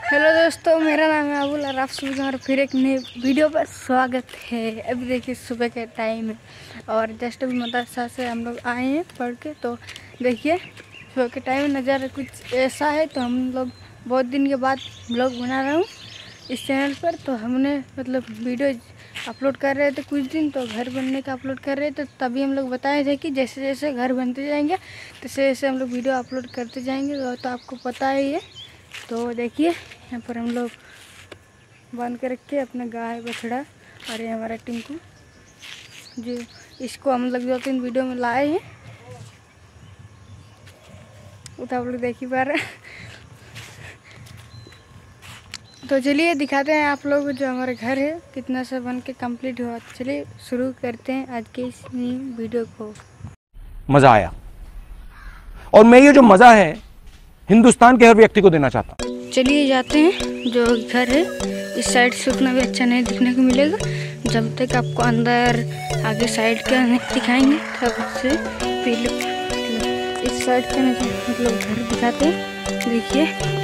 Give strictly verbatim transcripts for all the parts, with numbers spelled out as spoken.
Hello दोस्तों, मेरा नाम है अबुल और आप सभी और फिर एक नए वीडियो पर स्वागत है। अभी देखिए सुबह के टाइम है और जस्ट अभी मदरसा से हम लोग आए हैं पढ़ के। तो देखिए सुबह के टाइम नज़ारा कुछ ऐसा है। तो हम लोग बहुत दिन के बाद ब्लॉग बना रहा हूँ इस चैनल पर। तो हमने मतलब वीडियो अपलोड कर रहे थे कुछ दिन, तो घर बनने का अपलोड कर रहे थे। तो तभी हम लोग बताए थे कि जैसे जैसे घर बनते जाएंगे तैसे जैसे हम लोग वीडियो अपलोड करते जाएंगे। तो आपको पता ही है। तो देखिए यहाँ पर हम लोग बांध के रखे अपना गाय बछड़ा, और ये हमारा टिंकू जो इसको हम लोग दो तीन वीडियो में लाए हैं। वो तो आप लोग देख ही पा रहे हैं। तो चलिए दिखाते हैं आप लोग जो हमारा घर है कितना सा बन के कम्प्लीट हुआ। तो चलिए शुरू करते हैं आज के इस वीडियो को। मज़ा आया और मैं ये जो मज़ा है हिंदुस्तान के हर व्यक्ति को देना चाहता हूँ। चलिए जाते हैं। जो घर है इस साइड से उतना भी अच्छा नहीं दिखने को मिलेगा जब तक आपको अंदर आगे साइड का नहीं दिखाएंगे तब से फिर इस साइड का मतलब घर दिखाते हैं। देखिए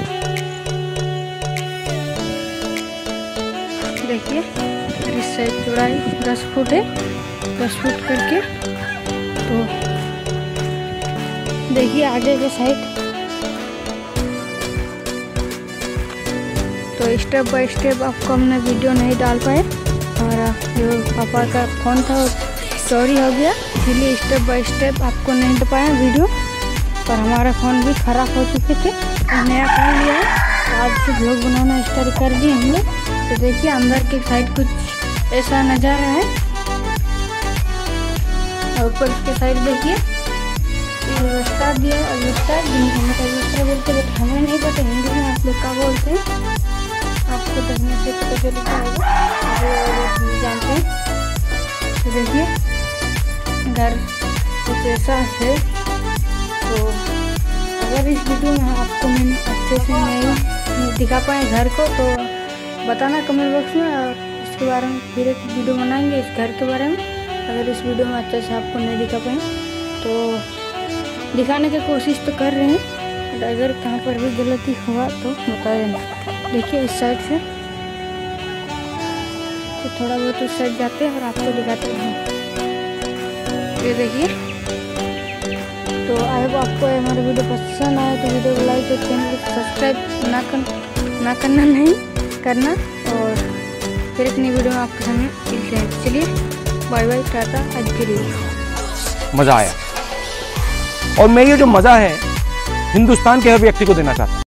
देखिए इस साइड चौड़ाई दस फुट है, दस फुट करके। तो देखिए आगे के साइड तो स्टेप बाय स्टेप आपको हमने वीडियो नहीं डाल पाए। हमारा जो पापा का फ़ोन था वो चोरी हो गया, इसलिए स्टेप बाय स्टेप आपको नहीं दे पाया वीडियो। पर हमारा फ़ोन भी ख़राब हो चुके थे और नया फ़ोन लिया है। तो आज से ब्लॉग बनाना स्टार्ट कर दिए हमने। तो देखिए अंदर के साइड कुछ ऐसा नज़ारा है और ऊपर के साइड देखिए व्यवस्था दिया है। व्यवस्था व्यवस्था बोलते बट हमें नहीं पता हिंदी में आप लोग क्या बोलते हैं। आपको देखने से पता चल जाएगा, आप लोग जानते हैं। तो देखिए घर कुछ ऐसा है। तो अगर इस वीडियो में आपको मैंने अच्छे से नहीं दिखा पाए घर को तो बताना कमेंट बॉक्स में, और इसके बारे में फिर एक वीडियो बनाएंगे इस घर के बारे में। अगर इस वीडियो में अच्छे से आपको नहीं दिखा पाए तो दिखाने की कोशिश तो कर रहे हैं। अगर कहाँ पर भी गलती हुआ तो बता देना। देखिए इस साइड से तो थोड़ा बहुत उस साइड जाते हैं और आपको दिखाते हैं। ये देखिए। तो आई होप आपको हमारा वीडियो पसंद आया तो वीडियो को लाइक और चैनल को सब्सक्राइब ना कर ना करना नहीं करना। और फिर एक नई वीडियो में आपके सामने मिलते हैं। चलिए बाय बाय, टाटा आज के लिए। मज़ा आया और मैं ये जो मज़ा है हिंदुस्तान के हर व्यक्ति को देना चाहता हूँ।